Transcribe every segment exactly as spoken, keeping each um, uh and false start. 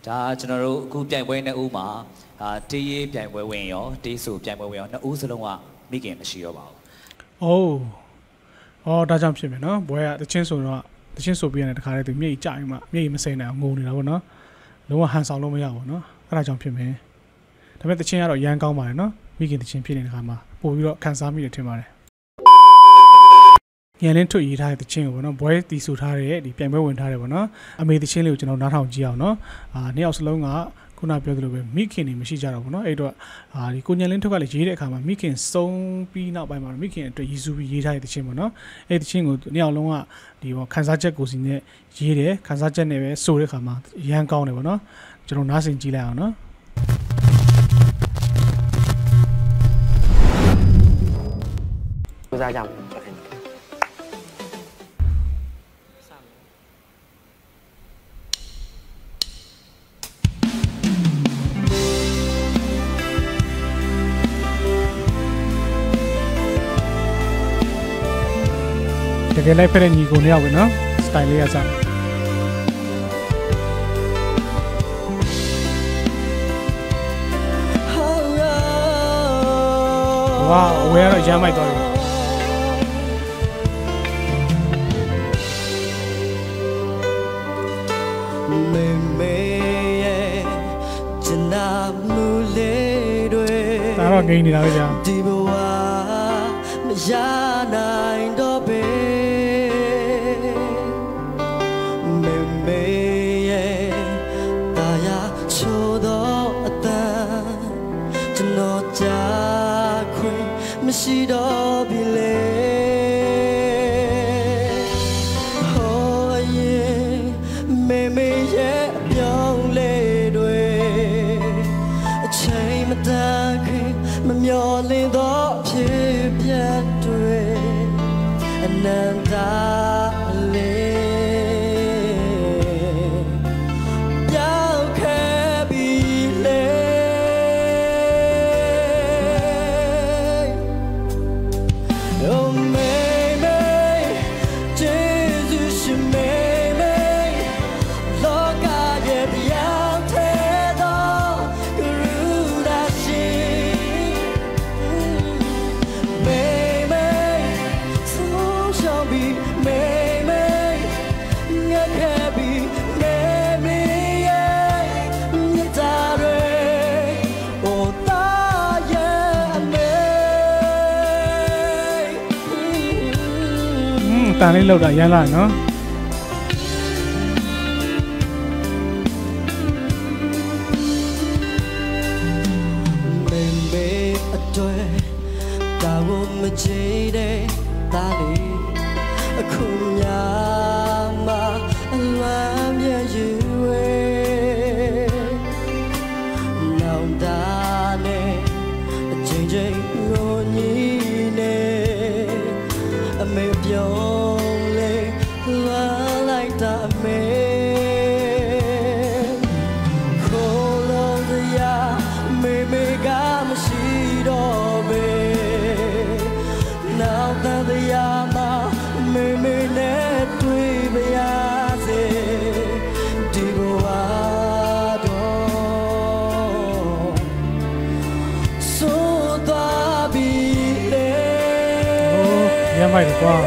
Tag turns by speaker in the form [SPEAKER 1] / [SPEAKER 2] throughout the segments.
[SPEAKER 1] ဒါကျွန်တော်တို့အခုပြိုင်ပွဲနှစ်ဦးမှာအာတေးရေးပြိုင်ပွဲဝင်ရောတေးဆိုပြိုင်ပွဲဝင်ရောနှစ်ဦးစလုံးကမိခင်မရှိတော့ပါဘူး။အိုး။အော်ဒါကြောင့်ဖြစ်မယ်နော်။ဘွဲကတချင်းဆိုတော့တချင်းဆိုပြရတယ်တခါတည်းသူမြေကြီးကြိုင်မှမြေကြီးမစိမ့်နိုင်အောင်ငုံနေတာပေါ့နော်။လုံးဝဟန်ဆောင်လို့မရဘူးနော်။အဲ့ဒါကြောင့်ဖြစ်မယ်။ဒါပေမဲ့တချင်းကတော့ရမ်းကောင်းပါတယ်နော်။မိခင်တချင်းဖြစ်နေတဲ့ခါမှာပို့ပြီးတော့ခံစားမိတယ်ထင်ပါတယ်။ညလင်းထွတ်ရေးထားတဲ့တချင်းကိုပေါ့နော်ဘွဲတီဆိုထားတဲ့ဒီပြိုင်ပွဲဝင်ထားတယ်ပေါ့နော်။အမေတချင်းလေးကိုကျွန်တော်နားထောင်ကြည့်အောင်နော်။အာနှစ်ယောက်စလုံးကခုနပြောသလိုပဲမိခင်နေမရှိကြတော့ဘူးเนาะအဲ့တော့အာဒီကိုညံလင်းထုတ်ကလည်းရေးတဲ့အခါမှာမိခင်စုံပြီးနောက်ပိုင်းမှာမိခင်အတွက်ရည်စူးပြီးရေးထားတဲ့တခြင်းပေါ့เนาะအဲ့ဒီတခြင်းကိုနှစ်ယောက်လုံးကဒီပေါ့ခန်းစားချက်ကိုစီနဲ့ရေးတယ်ခန်းစားချက်နဲ့ပဲဆိုတဲ့အခါမှာရမ်းကောင်းတယ်ပေါ့เนาะကျွန်တော်နားဆင်ကြည့်လိုက်အောင်เนาะ
[SPEAKER 2] ကိုစားကြမယ်တကယ်လိုက်ဖက်တဲ့ညီကိုနှစ်ယောက်ပဲနော်စတိုင်လေးကစားဝါအဝဲတော့ရမ်းမိုက်သွားပြီမေမေရဲ့ကျနာမှုလေးတွေဒါတော့ဂိမ်းနေတာပဲကြာဒီဘဝမရနိုင်တော့ပဲမေမေရဲ့တာယာချိုးတော့အတန်ကျွန်တော်ကြားခွင့်မရှိတော့ပြီလေဟိုအရင်မေမေရဲ့အပြောင်းလဲတွေအချိန်မတန်ခင်မမျော်လင့်တော့ဖြစ်ပြတ်တွေအနန္တလေးပြောင်းခဲ့ပြီလေOh maybe Jesus she maybe လောကရဲ့ပြောင်းတဲ့တော့ကရုဏာရှိmaybe so shall be maybe ငါခဲ့ပြီ maybe ရဲ့မြတ်တာတွေ Oh တာရဲ့အမေတန်လေးလောက်တာရမ်းလာနော်မေမေအတွေ့ဒါဝမချေတဲ့ဒါလေးအခုများမှာအလွမ်းမြဲယူဝဲနောင်တာနဲ့အချိန်ချင်းငိုညင်းနေအမေပြောင်းလေလွမ်းလိုက်တာအမေခိုးလုံးစရာမေမေကမရှိတော့ပဲနောက်တန်တရားမှာမေမေနဲ့တွေ့ပါရစေဒီဘဝတော့ဆိုသွားပြီလေရမ်းမိုက်တယ်ကွာ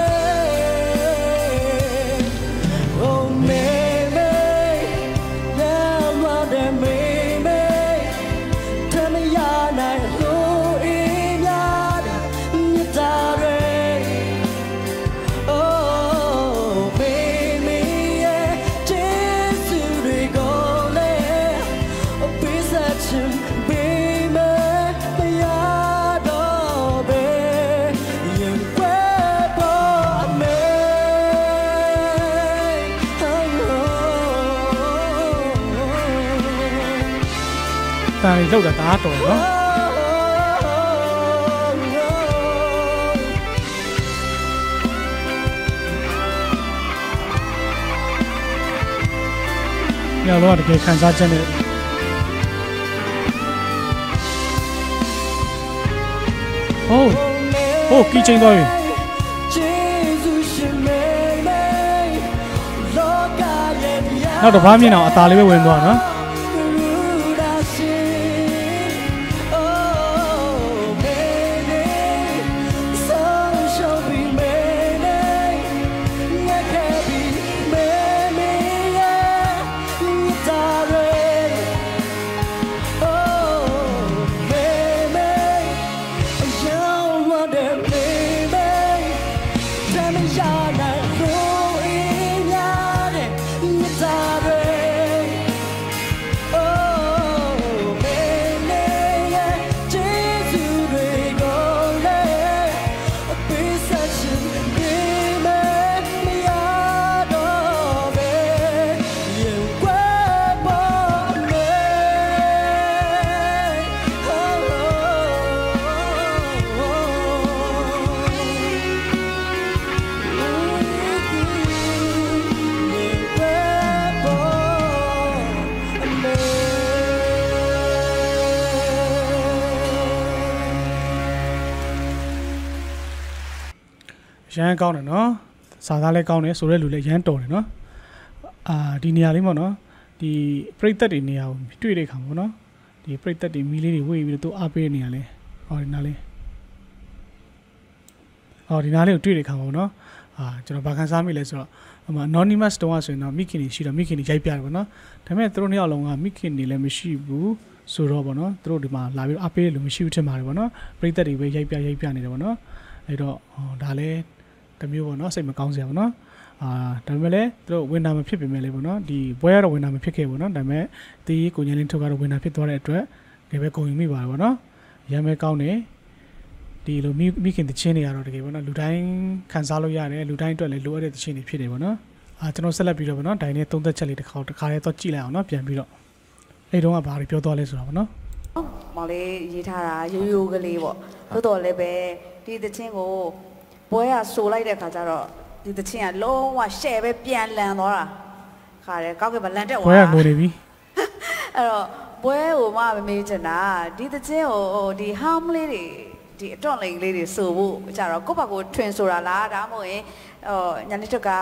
[SPEAKER 2] တန်လေးလောက်တာဒါတော်နော်ညတော့တကယ်ခံစားချက်နဲ့ဟိုးဟိုးကြီးချင်းသွားပြီနောက်တော့ဘာမြင်အောင်အသာလေးပဲဝင်သွားနော်
[SPEAKER 1] ရန်ကောင်းတယ်နော်စာသားလည်းကောင်းတယ်ဆိုတဲ့လူလည်းရန်တော်တယ်နော်အာဒီနေရာလေးပေါ့နော်ဒီပြိတ္တတွေနေရာကိုတွေ့တဲ့ခါပေါ့နော်ဒီပြိတ္တတွေမီလေးတွေဝေ့ပြီးတော့သူအားပေးနေရလဲဟောဒီနားလေးဟောဒီနားလေးကိုတွေ့တဲ့ခါပေါ့နော်အာကျွန်တော်ဘာခံစားမိလဲဆိုတော့ဟိုမှာ anonymous တုံးဆိုရင်တော့မိခင်တွေရှိတော့မိခင်တွေရိုက်ပြတယ်ပေါ့နော်ဒါပေမဲ့သူတို့နှစ်ယောက်လုံးကမိခင်တွေလည်းမရှိဘူးဆိုတော့ပေါ့နော်သူတို့ဒီမှာလာပြီးအားပေးလို့မရှိဘူးထင်ပါတယ်ပေါ့နော်ပြိတ္တတွေပဲရိုက်ပြရိုက်ပြနေတယ်ပေါ့နော်အဲ့တော့ဟောဒါလည်းတမျိုးပေါ့နော်စိတ်မကောင်းစရာပေါ့နော်အာဒါပေမဲ့လည်းသူတို့ဝင်တာမဖြစ်ပေမဲ့လည်းပေါ့နော်ဒီဘွဲရတော့ဝင်တာမဖြစ်ခဲ့ဘူးနော်ဒါပေမဲ့ဒီကိုညင်းလင်းထုတ်ကတော့ဝင်တာဖြစ်သွားတဲ့အတွက်ဒီပဲကုန်ယူမိပါတယ်ပေါ့နော်ရမ်းပဲကောင်းတယ်ဒီလိုမိမိခင်တချင်းတွေကတော့တကယ်ပေါ့နော်လူတိုင်းခံစားလို့ရတယ်လူတိုင်းအတွက်လည်းလိုအပ်တဲ့တချင်းတွေဖြစ်တယ်ပေါ့နော်အာကျွန်တော်ဆက်လက်ပြီးတော့ပေါ့နော်ဒိုင်နဲ့သုံးသက်ချက်လေးတစ်ခါတစ်ခါလေးတော့ကြည့်လိုက်အောင်နော်ပြန်ပြီးတော့အဲ့တုန်းကဘာတွေပြောသွားလဲဆိုတာပေါ့နော်
[SPEAKER 3] မောင်လေးရေးထားတာရိုးရိုးကလေးပေါ့သို့တော်လည်းပဲဒီတချင်းကိုဘွဲရဆိုလိုက်တဲ့ခါကျတော့ဒီတချင်းကလုံးဝရှဲ့ပဲပြန်လန်သွားတာခါတယ်ကောက်ကပဲလန်တက်သွား
[SPEAKER 1] ဘွဲရငိုနေပြီ
[SPEAKER 3] အဲ့တော့ဘွဲကိုမှမမေးချင်တာဒီတချင်းကိုဟိုဒီဟောင်းလေးတွေဒီအတော့လိန်လေးတွေဆိုဖို့ကြတော့ကိုယ့်ဘက်ကိုထွင်ဆိုတာလားဒါမှမဟုတ်ရင်ဟိုညာနေတက်က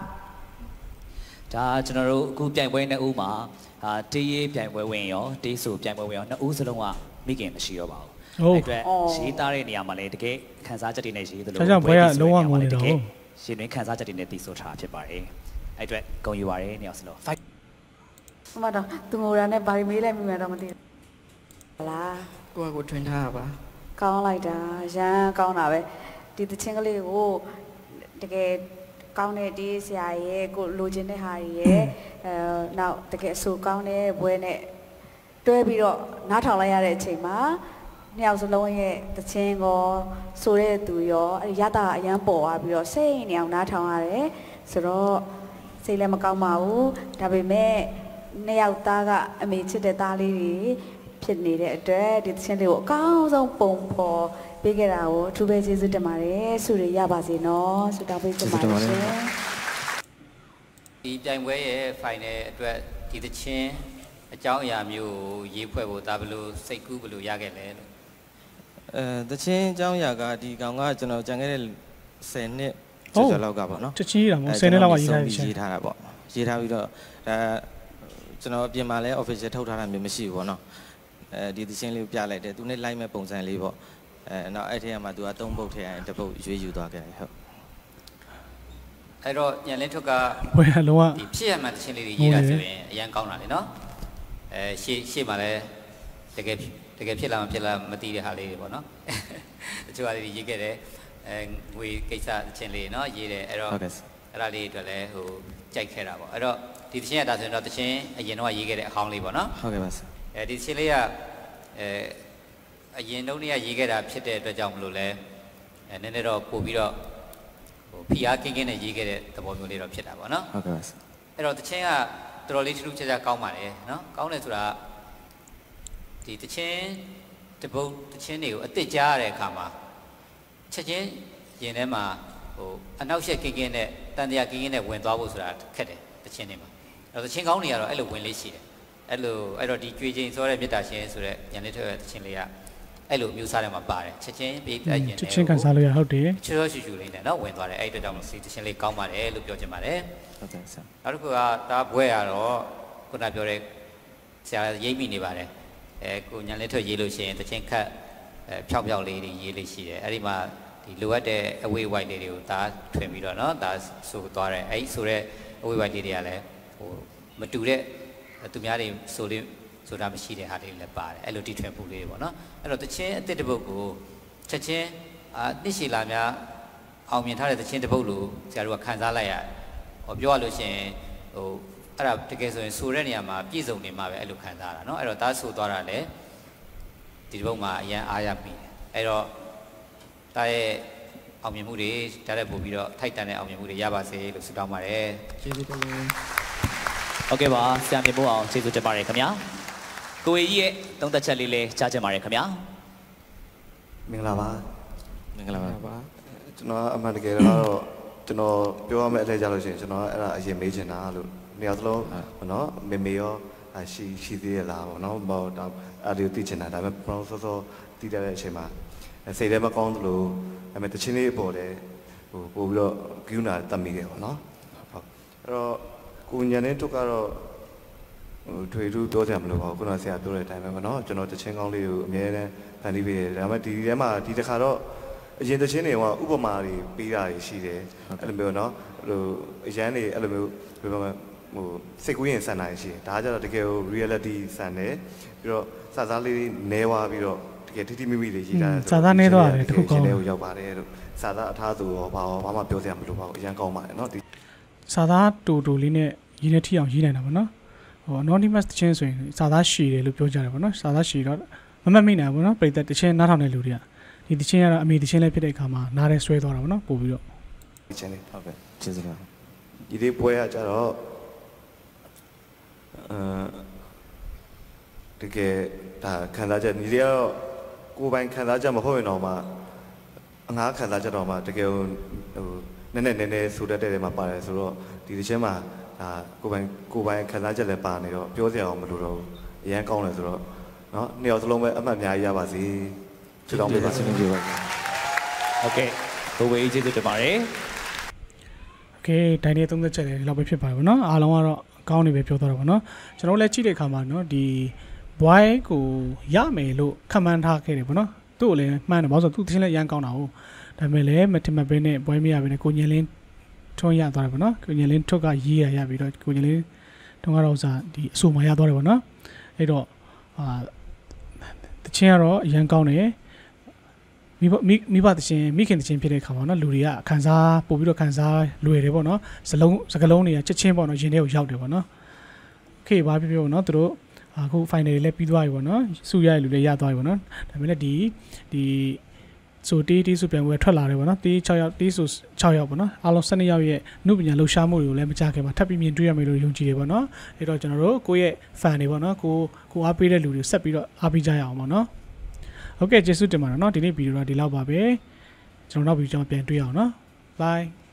[SPEAKER 4] ဒါကျွန်တော်တို့အခုပြိုင်ပွဲနှစ်ဦးမှာအာတေးရေးပြိုင်ပွဲဝင်ရောတေးဆိုပြိုင်ပွဲဝင်ရောနှစ်ဦးစလုံးကမိခင်မရှိတော့ပါဘူးအဲ့အတွက်ရေးသားတဲ့နေရာမှာလည်းတကယ်ခန်းစားချက်တွေနဲ့ရေးသလို
[SPEAKER 1] ဒါကြောင့်ဘွဲရလုံးဝငိုနေတော့
[SPEAKER 4] ရှင်တွင်ခန်းစားချက်တွေနဲ့တည်ဆိုထားဖြစ်ပါတယ်အဲ့အတွက်ဂုဏ်ယူပါတယ်နေရာစလုံး fight
[SPEAKER 3] မတော်သူငိုရနဲ့ဘာမေးလိုက်မိမှတော့မသိဘူးလား
[SPEAKER 2] ကိုကကိုထွင်ထားတာပါ
[SPEAKER 3] ကောင်းလိုက်တာရမ်းကောင်းတာပဲဒီတချင်းကလေးကိုတကယ်ကောင်းတဲ့ဒီဆရာရဲ့ကိုလိုချင်တဲ့ဟာရဲ့အဲနောက်တကယ်အဆူကောင်းတဲ့ဘွဲနဲ့တွဲပြီးတော့နားထောင်လိုက်ရတဲ့အချိန်မှာနှစ်ယောက်စလုံးရဲ့တချင်းကိုဆိုတဲ့သူရောအဲရတာအရန်ပေါ်သွားပြီးတော့စိတ်နေအောင်နားထောင်ရတယ်ဆိုတော့စိတ်လည်းမကောင်းပါဘူးဒါပေမဲ့နှစ်ယောက်သားကအမေချစ်တဲ့သားလေးတွေဖြစ်နေတဲ့အတွက်ဒီသချင်းလေးကိုအကောင်းဆုံးပုံဖော်ပေးခဲ့တာကိုအထူးပဲကျေးဇူးတင်ပါတယ်ဆုတွေရပါစေနော်ဆုတောင်းပေးကြပါမယ်ရှင်
[SPEAKER 4] ဒီပြိုင်ပွဲရဲ့ final အတွက်ဒီသချင်းအကြောင်းအရာမျိုးကိုရေးဖွဲ့ဖို့ဒါဘယ်လိုစိတ်ကူးဘယ်လိုရခဲ့လဲလို့
[SPEAKER 2] အဲသချင်းအကြောင်းအရာကဒီကောင်ကကျွန်တော်ကြံခဲ့တဲ့ဆယ်နှစ်ကျော်ကျော်လောက်ကပေါ့နော်
[SPEAKER 1] တချင်းတာပေါ့ဆယ်နှစ်လောက်ကရေးထား
[SPEAKER 2] ရေးထားတာပေါ့ရေးထားပြီးတော့ဒါကျွန်တော်အပြင်မှာလည်း official ထုတ်ထားတာမျိုးမရှိဘူးပေါ့နော်အဲဒီသချင်းလေးကိုပြလိုက်တယ်သူနဲ့ live မဲ့ပုံစံလေးပေါ့အဲနောက်အဲ့ထက်ကမှသူကသုံးပုတ်ထည့်ရင်တစ်ပုတ်ရွေးယူသွားခဲ့တယ်ဟုတ်
[SPEAKER 4] အဲ့တော့ညံလင်းထွက်က
[SPEAKER 1] ဘွဲရလုံးဝ
[SPEAKER 4] ဒီဖြစ်ရမှန်သချင်းလေးတွေရေးတာဆိုရင်အရန်ကောင်းတာလေနော်အဲရှေ့ရှေ့မှာလည်းတကယ်တကယ်ဖြစ်လာမှဖြစ်လာမသိတဲ့ဟာလေးတွေပေါ့နော်တချို့ဟာတွေရေးခဲ့တယ်အဲငွေကိစ္စသချင်းလေးနော်ရေးတယ်အဲ့တော့အဲ့ဒါလေးအတွက်လည်းဟိုကြိုက်ခဲ့တာပေါ့အဲ့တော့ဒီသချင်းရတာဆိုရင်တော့သချင်းအရင်တော့ရေးခဲ့တဲ့အဟောင်းလေးပေါ့နော်
[SPEAKER 2] ဟုတ်ကဲ့ပါ
[SPEAKER 4] အဲဒီသချင်းလေးကအဲအရင်တုန်းကရေးခဲ့တာဖြစ်တဲ့အတွက်ကြောင့်မလို့လဲအဲနည်းနည်းတော့ပို့ပြီးတော့ဟိုဖီအားကင်းကင်းနဲ့ရေးခဲ့တဲ့သဘောမျိုးလေးတော့ဖြစ်တာပေါ့နော်
[SPEAKER 2] ဟုတ်ကဲ့ပါ
[SPEAKER 4] အဲ့တော့သချင်းကတော်တော်လေးထူးထူးခြားခြားကောင်းပါတယ်နော်ကောင်းတယ်ဆိုတာဒီသချင်းတပုတ်သချင်းတွေကိုအစ်စ်ကြားရတဲ့အခါမှာချက်ချင်းရင်ထဲမှာဟိုအနောက်ရှက်ကင်းကင်းနဲ့တန်တရားကင်းကင်းနဲ့ဝင်သွားဖို့ဆိုတာခက်တယ်သချင်းတွေမှာအဲ့တော့သချင်းကောင်းတွေကတော့အဲ့လိုဝင်လေးရှိတယ်အဲ့လိုအဲ့တော့ဒီကြွေချင်းစောတဲ့မြတ်တာရှင်ဆိုတဲ့ညနေထွက်တဲ့သချင်းလေးကအဲ့လိုမျိုးစားထဲမှာပါတယ်ချက်ချင်းပြေးပြရင်
[SPEAKER 1] ချက်ချင်းကန်စားလို့ရဟုတ်တယ်
[SPEAKER 4] ချောချူချူလေးနဲ့နော်ဝင်သွားတယ်အဲ့အတွက်ကြောင့်စီသချင်းလေးကောင်းပါတယ်လို့ပြောချင်ပါတယ်
[SPEAKER 2] ဟုတ်ကဲ့ဆရာ
[SPEAKER 4] နောက်တစ်ခုကဒါဘွဲရတော့ခုနပြောတဲ့ဆရာရိပ်မိနေပါတယ်အဲကိုညနေထွက်ရေးလို့ရှိရင်သချင်းခတ်အဲဖြောက်ဖြောက်လေးတွေရေးလေးရှိတယ်အဲ့ဒီမှာဒီလိုအပ်တဲ့အဝေးဝိုက်လေးတွေကိုဒါထွင်ပြီးတော့နော်ဒါဆိုသွားတယ်အဲ့ဆိုတဲ့အဝေးဝိုက်လေးတွေကလည်းဟိုမတူတဲ့သူများတွေဆိုလေးဆိုတာမရှိတဲ့ဟာလေးလည်းပါတယ်အဲ့လိုတီထွင်ဖို့လေးတွေပေါ့နော်အဲ့တော့တချင်းအစ်စ်တစ်ပုတ်ကိုချက်ချင်းအာနှစ်ရှည်လာများအောင်မြင်ထားတဲ့တချင်းတစ်ပုတ်လို့ဆရာတို့ကခန်းစားလိုက်ရတယ်ဟောပြောရလို့ရှိရင်ဟိုအဲ့ဒါတကယ်ဆိုရင်ဆိုတဲ့နေရာမှာပြည့်စုံနေမှာပဲအဲ့လိုခန်းစားတာနော်အဲ့တော့ဒါဆိုသွားတာလေဒီတစ်ပုတ်မှာအရန်အားရပြီအဲ့တော့ဒါရဲ့အောင်မြင်မှုတွေဒါလည်းပို့ပြီးတော့ထိုက်တန်တဲ့အောင်မြင်မှုတွေရပါစေလို့ဆုတောင်းပါတယ်
[SPEAKER 2] ကျေးဇူးတင်ပါတယ်
[SPEAKER 4] ဟုတ်ကဲ့ပါဆရာမြင့်မိုးအောင်ကျေးဇူးတင်ပါတယ်ခင်ဗျာကိုကြီးရဲ့သုံးသက်ချက်လေးလေးကြားချင်ပါတယ်ခင်ဗျာ
[SPEAKER 5] မင်္ဂလာပါ
[SPEAKER 2] မင်္ဂလာပါ
[SPEAKER 5] ကျွန်တော်အမှန်တကယ်တော့ကျွန်တော်ပြောရမယ့်အထက်ကြလို့ရှိရင်ကျွန်တော်အဲ့ဒါအရင်မေးချင်တာလို့နေရာသလုံးပေါ့နော်မေမေရောရှိရှိသေးရလားပေါ့နော်ဘောတော့အဲ့ဒီသိချင်တာဒါပေမဲ့ပရောစောစောတည်တဲ့အချိန်မှာစိတ်ထဲမကောင်းသလိုအဲ့မဲ့တချင်းလေးပေါ်တယ်ဟိုပို့ပြီးတော့ကယူနာတက်မိတယ်ပေါ့နော်ဟုတ်အဲ့တော့ကိုညံနေထုတ်ကတော့ဟိုထွေထူးပြောကြမလို့ပါဘူးခုနဆရာပြောတဲ့အတိုင်းပဲပေါ့နော်ကျွန်တော်တချင်းကောင်းလေးကိုအများနဲ့ဖန်တီးပေးတယ်ဒါပေမဲ့ဒီထဲမှာဒီတစ်ခါတော့အရင်တချင်းတွေကဥပမာတွေပေးတာတွေရှိတယ်အဲ့လိုမျိုးနော်ဟိုအရန်တွေအဲ့လိုမျိုးဘယ်လိုမှဟိုစိတ်ကူးရင်ဆန်နိုင်ရှိတယ်ဒါကကြတော့တကယ်ကို reality ဆန်တယ်ပြီးတော့စာသားလေးနဲသွားပြီးတော့တကယ်တိတိမိမိလေးရေးတာ
[SPEAKER 1] စာသားနဲသွားတယ်တခုကောင်း
[SPEAKER 5] တယ်ကိုရောက်ပါတယ်လို့စာသားအထားသူရောဘာဘာမှပြောစရာမလိုပါဘူးအရန်ကောင်းပါတယ်နော်ဒီ
[SPEAKER 1] စာသားတူတူလေးနဲ့ရေးနေထီအောင်ရေးနိုင်တာပေါ့နော်ဟို anonymous တချင်းဆိုရင်စာသားရှည်တယ်လို့ပြောကြတယ်ပေါ့နော်စာသားရှည်တော့မမှတ်မိနိုင်ဘူးနော်ပြည်သက်တချင်းနားထောင်တဲ့လူတွေကဒီတချင်းကတော့အမေတချင်းလေးဖြစ်တဲ့အခါမှာနားရဲဆွဲသွားတာပေါ့နော်ပို့ပြီးတော့
[SPEAKER 5] တချင်းလေးဟုတ်ကဲ့ကျေးဇူးပါဒီလေးပွဲကကြတော့အဲတကယ်ဒါခံစားချက်ဒီလေးကတော့ကိုယ်ပိုင်ခံစားချက်မဟုတ်ရင်တော့မှအငားခံစားချက်တော့မှတကယ်ဟိုနည်းနည်းနည်းနည်းဆိုတတ်တဲ့နေရာမှာပါတယ်ဆိုတော့ဒီတချင်းမှာဒါကိုယ်ပိုင်ကိုယ်ပိုင်ခံစားချက်လည်းပါနေတော့ပြောစရာအောင်မလိုတော့ဘူးအရန်ကောင်းတယ်ဆိုတော့နော်နှစ်ယောက်စလုံးပဲအမှတ်အများကြီးရပါစေချစ်တော်ပေးပါစေကျေးဇူးပါ
[SPEAKER 6] โอเคဘိုးဝေးကျေးဇူးတင်ပါတယ်
[SPEAKER 1] โอเคဒိုင်နေသုံးသက်ချက်လည်းဒီလောက်ပဲဖြစ်ပါတယ်ဗောနော်အားလုံးကတော့ကောင်းနေပဲပြောသွားတာဗောနော်ကျွန်တော်လည်းကြည့်တဲ့အခါမှာနော်ဒီ boy ကိုရမယ်လို့ခံမှန်းထားခဲ့တယ်ဗောနော်သူ့ကိုလည်းမှန်းတယ်ဘာလို့ဆိုသူ့တချင်းလည်းရန်ကောင်းတာဟုတ်ဒါပေမဲ့လည်းမထင်မှတ်ဘဲနဲ့ boy မရဘဲနဲ့ကိုညင်လင်းထွန်းရသွားတယ်ဗောနော်ကိုညင်လင်းထွတ်ကရေးရရပြီးတော့ကိုညင်လင်းတုန်းကတော့ဥစားဒီအဆူမရသွားတယ်ဗောနော်အဲ့တော့အာတချင်းကတော့အရန်ကောင်းတယ်မိဘမိဘတချင်းမိခင်တချင်းဖြစ်တဲ့ခါမှာနော်လူတွေကခံစားပို့ပြီးတော့ခံစားလွယ်တယ်ပေါ့နော်စလုံးစကလုံးတွေကချက်ချင်းပေါ့နော်ရင်ထဲကိုရောက်တယ်ပေါ့နော်โอเคဘာဖြစ်ဖြစ်ပေါ့နော်သူတို့အခု final တွေလည်းပြီးသွားပြီပေါ့နော်စုရရလူလည်းရသွားပြီပေါ့နော်ဒါပေမဲ့လည်းဒီဒီဆိုတီးတီးစုပြန်ဝယ်ထွက်လာတယ်ပေါ့နော်တီး6ယောက်တီးဆို6ယောက်ပေါ့နော်အားလုံး12ယောက်ရဲ့နှုတ်ပညာလှူရှားမှုတွေကိုလည်းမကြခင်မှာထပ်ပြီးမြင်တွေ့ရမယ်လို့ယုံကြည်တယ်ပေါ့နော်အဲ့တော့ကျွန်တော်တို့ကိုယ့်ရဲ့ fan တွေပေါ့နော်ကိုကိုအားပေးတဲ့လူတွေကိုဆက်ပြီးတော့အားပေးကြရအောင်ပေါ့နော်ဟုတ်ကဲ့ကျေးဇူးတင်ပါတယ်เนาะဒီနေ့ဗီဒီယိုတော့ဒီလောက်ပါပဲကျွန်တော်နောက်ဗီဒီယိုကြောင့်ပြန်တွေ့အောင်เนาะ bye